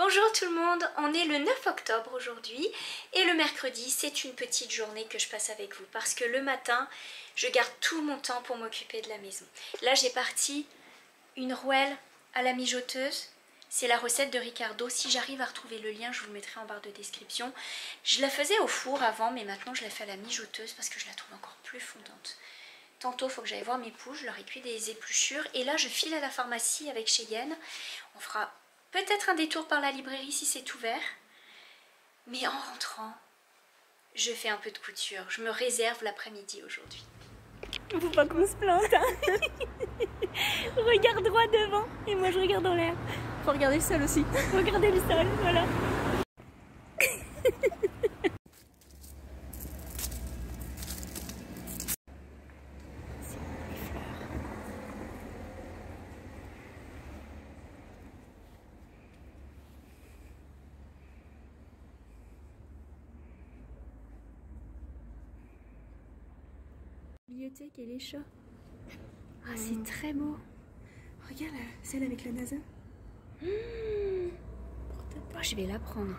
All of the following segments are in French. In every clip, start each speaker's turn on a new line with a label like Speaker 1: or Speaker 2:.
Speaker 1: Bonjour tout le monde, on est le 9 octobre aujourd'hui et le mercredi c'est une petite journée que je passe avec vous parce que le matin je garde tout mon temps pour m'occuper de la maison. Là j'ai parti une rouelle à la mijoteuse, c'est la recette de Ricardo, si j'arrive à retrouver le lien je vous le mettrai en barre de description. Je la faisais au four avant mais maintenant je la fais à la mijoteuse parce que je la trouve encore plus fondante. Tantôt il faut que j'aille voir mes poules, je leur ai cuit des épluchures et là je file à la pharmacie avec Cheyenne. On fera peut-être un détour par la librairie si c'est ouvert. Mais en rentrant, je fais un peu de couture. Je me réserve l'après-midi aujourd'hui.
Speaker 2: Faut pas qu'on se plante, hein. Regarde droit devant et moi je regarde en l'air. Faut regarder le sol aussi. Faut regarder le sol, voilà. Bibliothèque et les chats. Ah, c'est très beau.
Speaker 3: Regarde celle avec la NASA.
Speaker 1: Oh, je vais la prendre.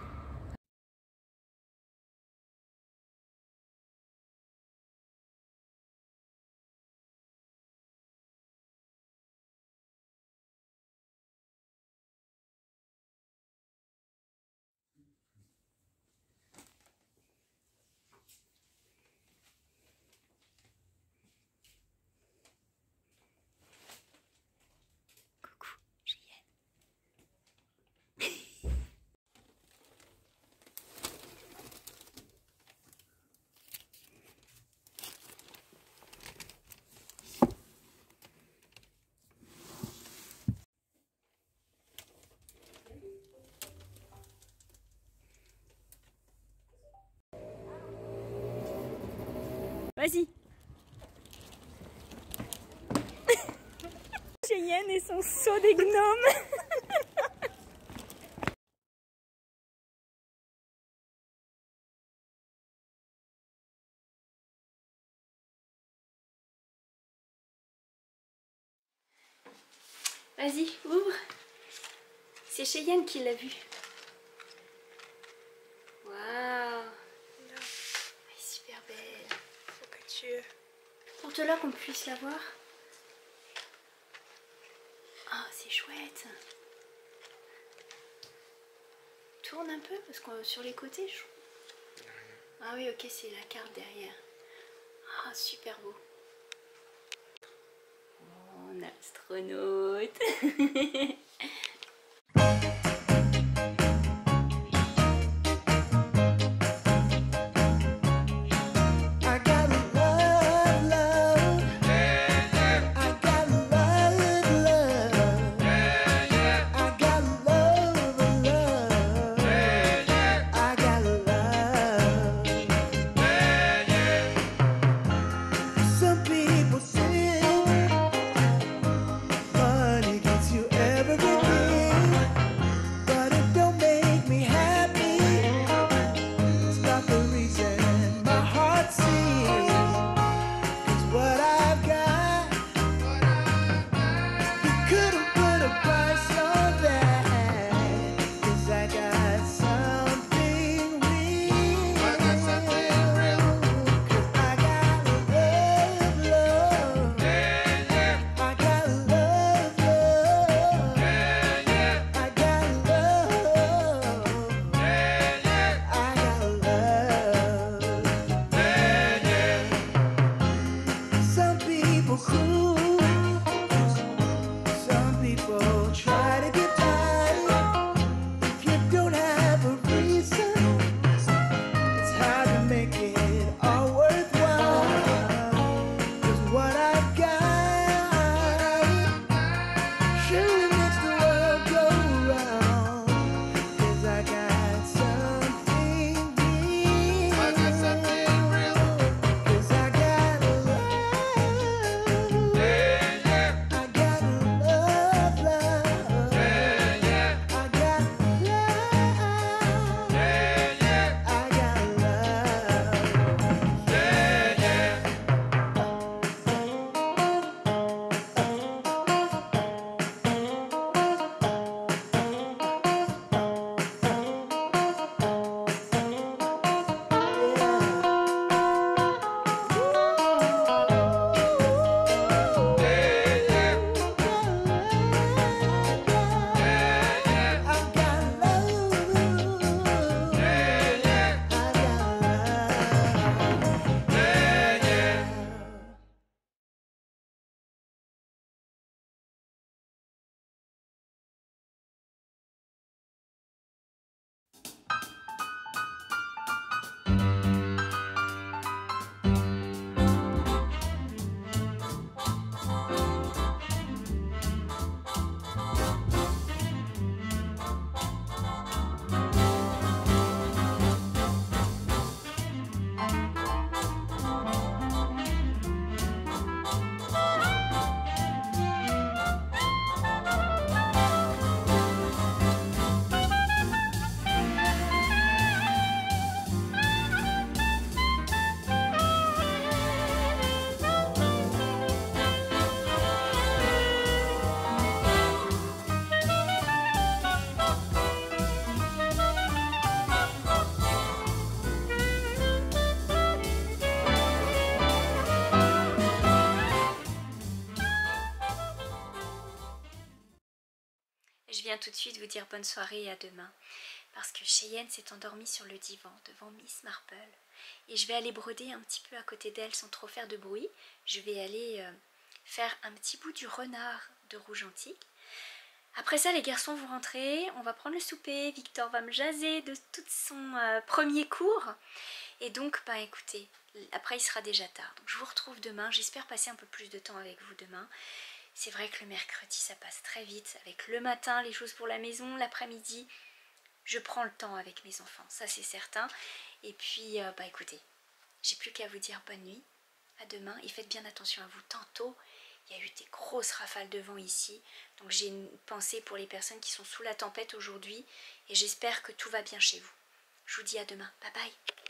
Speaker 2: Vas-y. Cheyenne et son saut des gnomes.
Speaker 1: Vas-y, ouvre. C'est Cheyenne qui l'a vu. Waouh. Super belle.
Speaker 3: Faut que tu...
Speaker 1: Porte-la qu'on puisse la voir. Ah, c'est chouette. Tourne un peu parce que sur les côtés, je... Ah oui, ok, c'est la carte derrière. Ah, super beau. Oh, un astronaute. Je viens tout de suite vous dire bonne soirée et à demain. Parce que Cheyenne s'est endormie sur le divan devant Miss Marple. Et je vais aller broder un petit peu à côté d'elle sans trop faire de bruit. Je vais aller faire un petit bout du renard de rouge antique. Après ça, les garçons vont rentrer, on va prendre le souper. Victor va me jaser de tout son premier cours. Et donc, bah écoutez, après il sera déjà tard. Donc je vous retrouve demain. J'espère passer un peu plus de temps avec vous demain. C'est vrai que le mercredi, ça passe très vite. Avec le matin, les choses pour la maison, l'après-midi, je prends le temps avec mes enfants. Ça, c'est certain. Et puis, bah écoutez, j'ai plus qu'à vous dire bonne nuit. À demain. Et faites bien attention à vous. Tantôt, il y a eu des grosses rafales de vent ici. Donc j'ai une pensée pour les personnes qui sont sous la tempête aujourd'hui. Et j'espère que tout va bien chez vous. Je vous dis à demain. Bye bye.